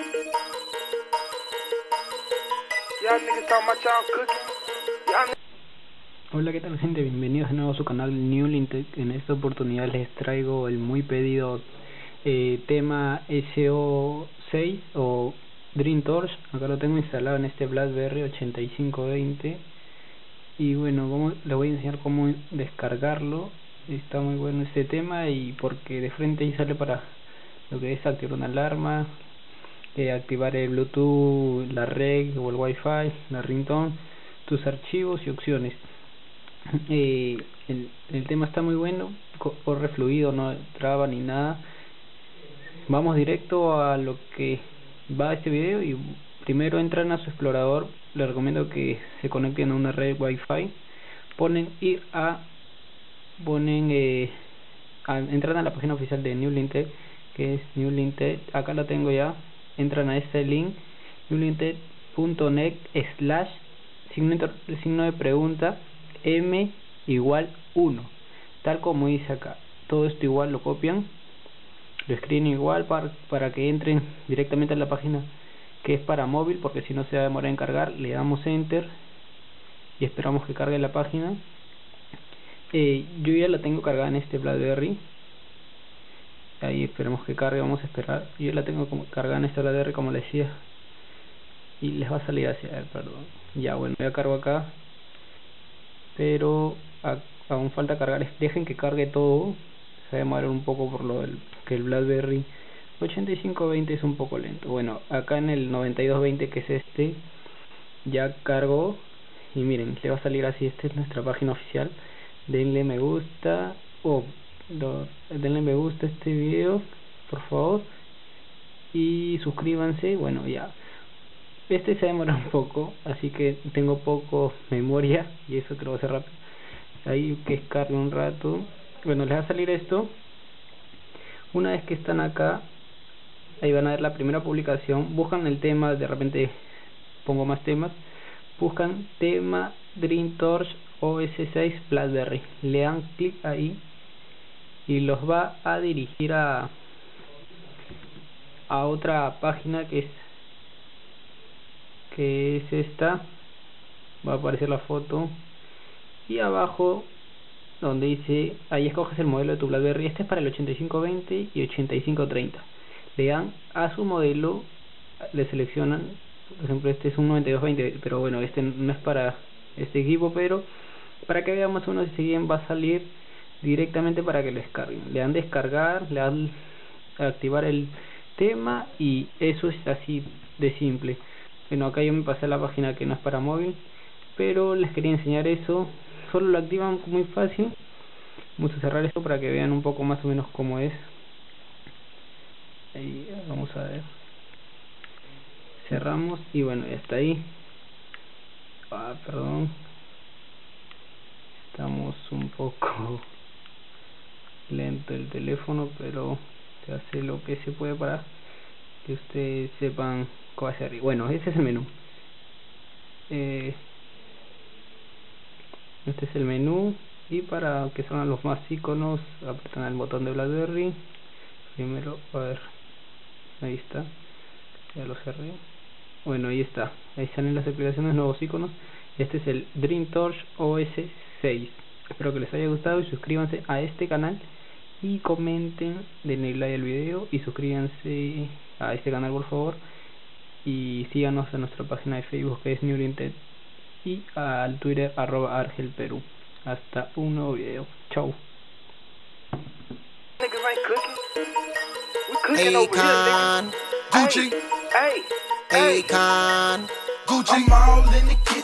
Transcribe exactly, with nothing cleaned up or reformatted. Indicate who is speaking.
Speaker 1: Hola, ¿qué tal, gente? Bienvenidos de nuevo a su canal Newlintech. En esta oportunidad les traigo el muy pedido eh, tema S O seis o DreamTorch. Acá lo tengo instalado en este BlackBerry ochenta y cinco veinte. Y bueno, vamos, les voy a enseñar cómo descargarlo. Está muy bueno este tema, y porque de frente ahí sale para lo que es activar una alarma, eh, activar el Bluetooth, la red o el Wi-Fi, la ringtone, tus archivos y opciones. Eh, el, el tema está muy bueno, corre fluido, no traba ni nada. Vamos directo a lo que va este video. Y primero entran a su explorador. Les recomiendo que se conecten a una red Wi-Fi. Ponen ir a ponen eh, a, entran a la página oficial de Newlintech, que es Newlintech. Acá la tengo ya. Entran a este link, newlintech punto net slash signo, signo de pregunta m igual uno, tal como dice acá. Todo esto igual lo copian, lo escriben igual para, para que entren directamente a la página que es para móvil, porque si no se va a demorar en cargar. Le damos enter y esperamos que cargue la página. eh, yo ya la tengo cargada en este BlackBerry. Ahí esperemos que cargue, vamos a esperar. Yo la tengo como cargada en este BlackBerry, como les decía, y les va a salir así. A ver, perdón. Ya, bueno, ya cargo acá, pero a, aún falta cargar. Dejen que cargue todo. Se va a demorar un poco por lo del que el BlackBerry ochenta y cinco veinte es un poco lento. Bueno, acá en el noventa y dos veinte, que es este, ya cargó. Y miren, le va a salir así. Esta es nuestra página oficial. Denle me gusta o oh, denle me gusta a este video, por favor, y suscríbanse. Bueno, ya este se demora un poco, así que tengo poco memoria y eso que lo voy a hacer rápido. Ahí que cargue un rato. Bueno, les va a salir esto. Una vez que están acá, ahí van a ver la primera publicación. Buscan el tema, de repente pongo más temas. Buscan tema DreamTorch O S seis BlackBerry. Le dan clic ahí y los va a dirigir a a otra página que es que es esta. Va a aparecer la foto y abajo donde dice, ahí escoges el modelo de tu BlackBerry. Este es para el ochenta y cinco veinte y ochenta y cinco treinta. Le dan a su modelo, le seleccionan. Por ejemplo, este es un noventa y dos veinte, pero bueno, este no es para este equipo, pero para que vean más o menos si bien va a salir directamente para que lo descarguen. Le dan descargar, le dan a activar el tema, y eso es así de simple. Bueno, acá yo me pasé a la página que no es para móvil, pero les quería enseñar eso. Solo lo activan muy fácil. Vamos a cerrar esto para que vean un poco más o menos cómo es. Ahí vamos a ver. Cerramos y bueno, ya está ahí. Ah, perdón. Estamos un poco lento el teléfono, pero se hace lo que se puede para que ustedes sepan cómo hacer. Bueno, ese es el menú. Eh, este es el menú, y para que salgan los más iconos, apretan el botón de BlackBerry. Primero, a ver, ahí está, ya lo cerré. Bueno, ahí está, ahí salen las aplicaciones, nuevos iconos. Este es el DreamTorch O S seis. Espero que les haya gustado y suscríbanse a este canal y comenten, denle like al video y suscríbanse a este canal, por favor, y síganos en nuestra página de Facebook, que es Newlintech, y al Twitter arroba argelperú. Hasta un nuevo video. Chau.
Speaker 2: Akon, Gucci, Akon, Gucci. I'm all in the kitchen.